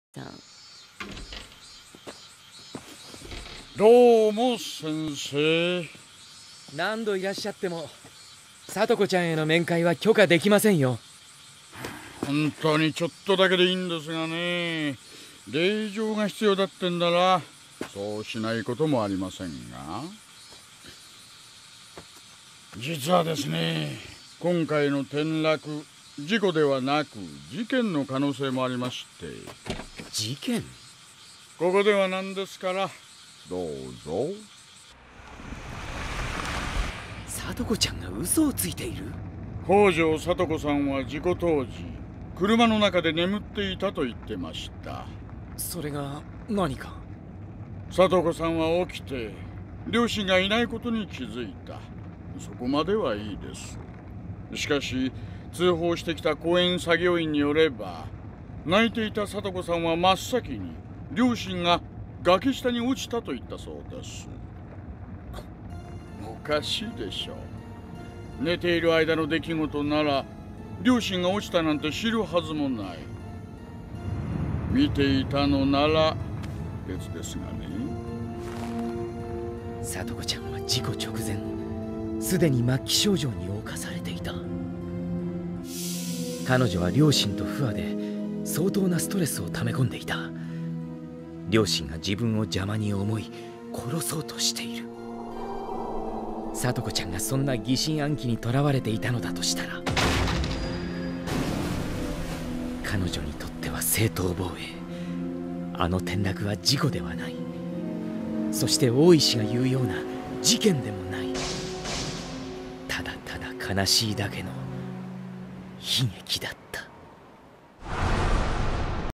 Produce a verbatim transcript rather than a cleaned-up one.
さん。 どうも先生。 何度いらっしゃっても聡子ちゃんへの面会は許可できませんよ。 本当にちょっとだけでいいんですがね、令状が必要だってんならそうしないこともありませんが、実はですね、今回の転落事故ではなく事件の可能性もありまして。 事件？ ここではなんですから、どうぞ。 聡子ちゃんが嘘をついている？ 北条聡子さんは事故当時車の中で眠っていたと言ってました。 それが何か？ 聡子さんは起きて両親がいないことに気づいた。そこまではいいです。しかし通報してきた公園作業員によれば、泣いていた聡子さんは真っ先に両親が崖下に落ちたと言ったそうです。おかしいでしょう。寝ている間の出来事なら両親が落ちたなんて知るはずもない。見ていたのなら別ですがね。 聡子ちゃんは事故直前すでに末期症状に侵されていた。彼女は両親と不和で相当なストレスを溜め込んでいた。両親が自分を邪魔に思い殺そうとしている。聡子ちゃんがそんな疑心暗鬼にとらわれていたのだとしたら、彼女にとっては正当防衛。あの転落は事故ではない。そして大石が言うような事件でもない。ただただ悲しいだけの悲劇だった。